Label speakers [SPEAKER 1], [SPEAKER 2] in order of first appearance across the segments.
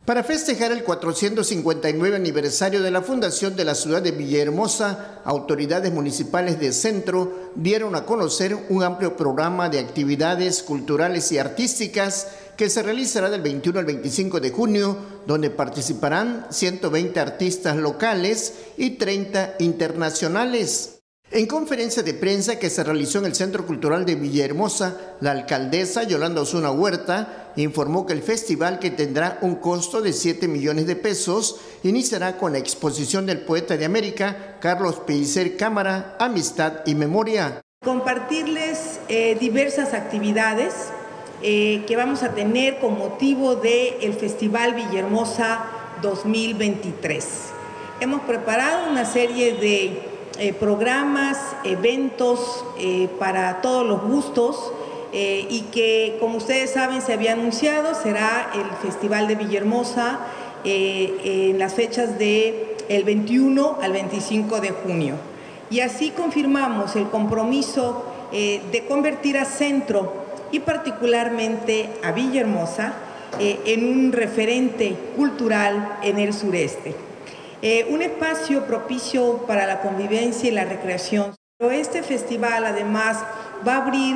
[SPEAKER 1] Para festejar el 459 aniversario de la fundación de la ciudad de Villahermosa, autoridades municipales de Centro dieron a conocer un amplio programa de actividades culturales y artísticas que se realizará del 21 al 25 de junio, donde participarán 120 artistas locales y 30 internacionales. En conferencia de prensa que se realizó en el Centro Cultural de Villahermosa, la alcaldesa Yolanda Osuna Huerta informó que el festival, que tendrá un costo de 7 millones de pesos, iniciará con la exposición del poeta de América, Carlos Pellicer Cámara, Amistad y Memoria.
[SPEAKER 2] Compartirles diversas actividades que vamos a tener con motivo del Festival Villahermosa 2023. Hemos preparado una serie de programas, eventos para todos los gustos y que, como ustedes saben, se había anunciado, será el Festival de Villahermosa en las fechas del 21 al 25 de junio. Y así confirmamos el compromiso de convertir a Centro y particularmente a Villahermosa en un referente cultural en el sureste. Un espacio propicio para la convivencia y la recreación. Pero este festival además va a abrir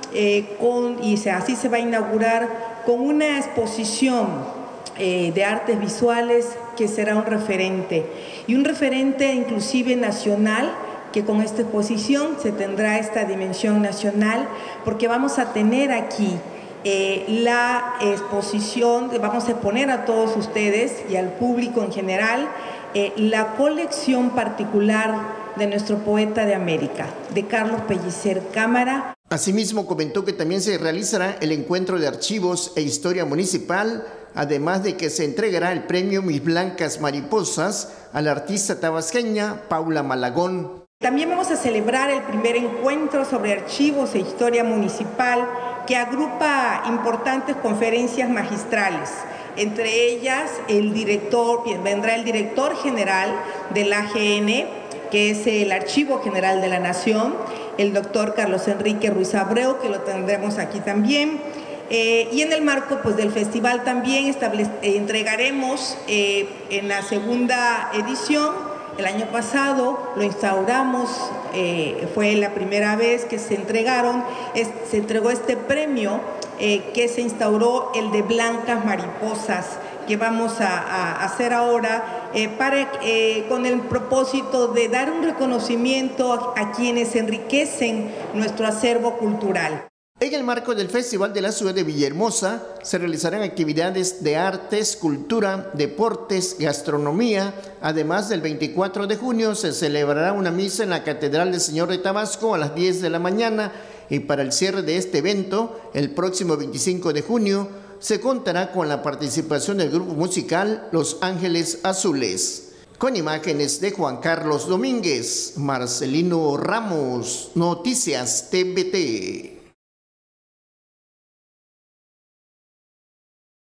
[SPEAKER 2] así se va a inaugurar con una exposición de artes visuales que será un referente y un referente inclusive nacional, que con esta exposición se tendrá esta dimensión nacional, porque vamos a tener aquí la exposición, vamos a exponer a todos ustedes y al público en general la colección particular de nuestro poeta de América, de Carlos Pellicer Cámara.
[SPEAKER 1] Asimismo, comentó que también se realizará el encuentro de archivos e historia municipal, además de que se entregará el premio Mis Blancas Mariposas a la artista tabasqueña Paula Malagón.
[SPEAKER 2] También vamos a celebrar el primer encuentro sobre archivos e historia municipal, que agrupa importantes conferencias magistrales. Entre ellas, vendrá el director general del AGN, que es el Archivo General de la Nación, el doctor Carlos Enrique Ruiz Abreu, que lo tendremos aquí también. Y en el marco del festival también entregaremos en la segunda edición. El año pasado lo instauramos, fue la primera vez que se entregó este premio que se instauró, el de Blancas Mariposas, que vamos a hacer ahora con el propósito de dar un reconocimiento a quienes enriquecen nuestro acervo cultural.
[SPEAKER 1] En el marco del Festival de la Ciudad de Villahermosa se realizarán actividades de artes, cultura, deportes, gastronomía. Además, del 24 de junio se celebrará una misa en la Catedral del Señor de Tabasco a las 10 de la mañana y para el cierre de este evento, el próximo 25 de junio, se contará con la participación del grupo musical Los Ángeles Azules. Con imágenes de Juan Carlos Domínguez, Marcelino Ramos, Noticias TVT.